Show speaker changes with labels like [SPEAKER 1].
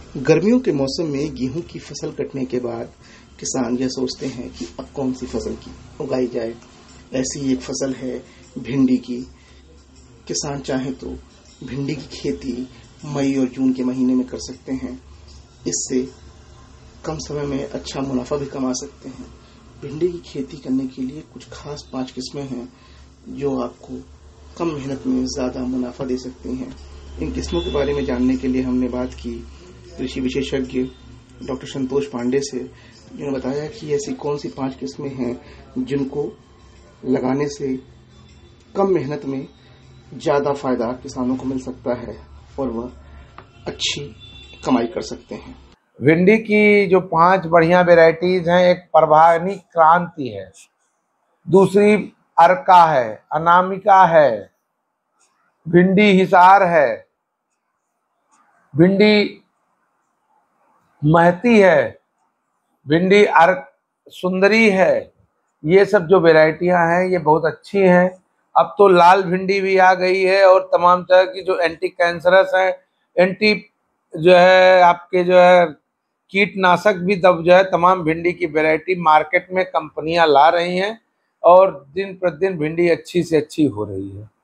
[SPEAKER 1] गर्मियों के मौसम में गेहूं की फसल कटने के बाद किसान यह सोचते हैं कि अब कौन सी फसल की उगाई जाए। ऐसी ही एक फसल है भिंडी की। किसान चाहे तो भिंडी की खेती मई और जून के महीने में कर सकते हैं। इससे कम समय में अच्छा मुनाफा भी कमा सकते हैं। भिंडी की खेती करने के लिए कुछ खास 5 किस्में हैं जो आपको कम मेहनत में ज़्यादा मुनाफा दे सकती हैं। इन किस्मों के बारे में जानने के लिए हमने बात की कृषि विशेषज्ञ डॉक्टर संतोष पांडे से, जिन्होंने बताया कि ऐसी कौन सी 5 किस्में हैं जिनको लगाने से कम मेहनत में ज़्यादा फायदा किसानों को मिल सकता है और वह अच्छी कमाई कर सकते हैं।
[SPEAKER 2] भिंडी की जो 5 बढ़िया वेराइटीज हैं, एक प्रभानी क्रांति है, दूसरी अर्का है, अनामिका है, भिंडी हिसार है, भिंडी महती है, भिंडी अर्क सुंदरी है। ये सब जो वेराइटियां हैं ये बहुत अच्छी हैं। अब तो लाल भिंडी भी आ गई है और तमाम तरह की जो एंटी कैंसरस है, एंटी जो है आपके जो है कीटनाशक भी दब जो है तमाम भिंडी की वैरायटी मार्केट में कंपनियां ला रही हैं और दिन प्रतिदिन भिंडी अच्छी से अच्छी हो रही है।